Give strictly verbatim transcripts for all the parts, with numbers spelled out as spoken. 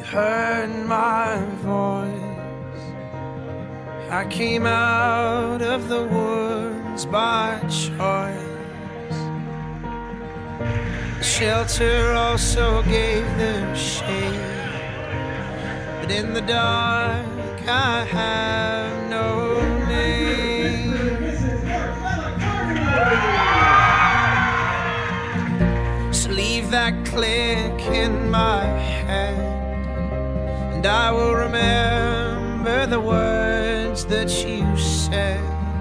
heard my voice. I came out of the woods by choice. Shelter also gave them shade, but in the dark I have no name. So leave that click in my head, and I will remember the words that you said.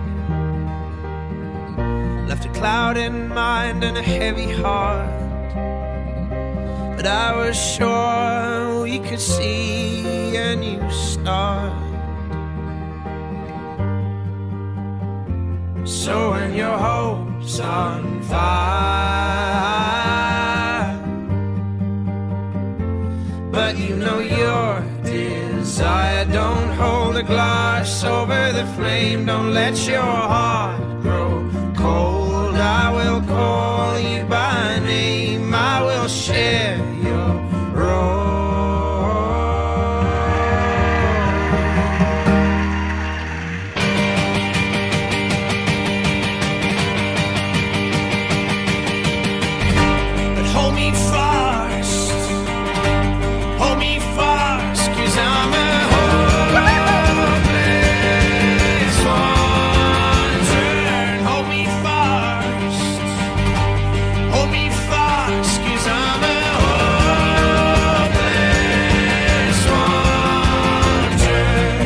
Left a cloud in mind and a heavy heart, but I was sure we could see a new start. So when your hope's on fire, but you know your desire, don't hold a glass over the flame. Don't let your heart grow cold. I will call you by name. I will share your role. But hold me fast, hold me fast, 'cause I'm a hopeless wanderer. Hold me fast, hold me fast, 'cause I'm a hopeless wanderer.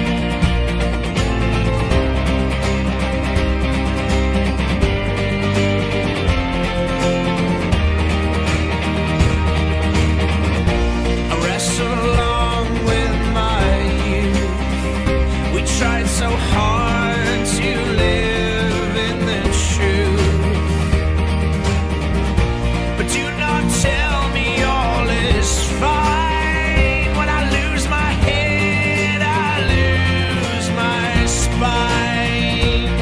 I wrestle along with my youth. We tried so hard to live in the truth, but do not tell me all is fine. When I lose my head, I lose my spine.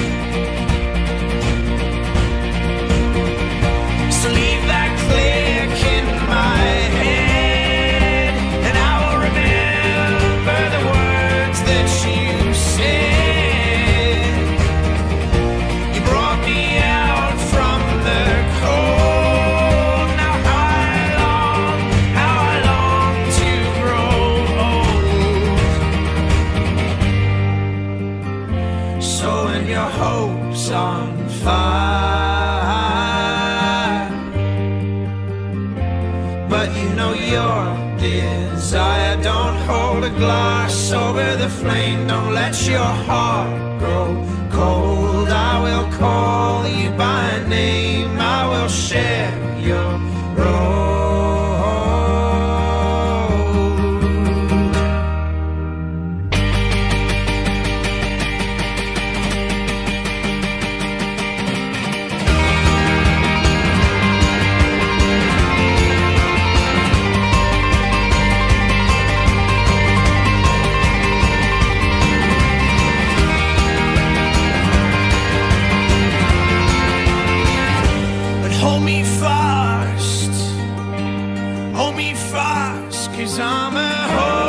So leave that click in my head, and I will remember the words that you said. You brought me out from the cold. Now how I long, how I long to grow old. So when your hope's on fire, but you know your desire, don't hold a glass over the flame. Don't let your heart grow cold. I will call you by name. I will share your road. But hold me fast, hold me fast, 'cause I'm a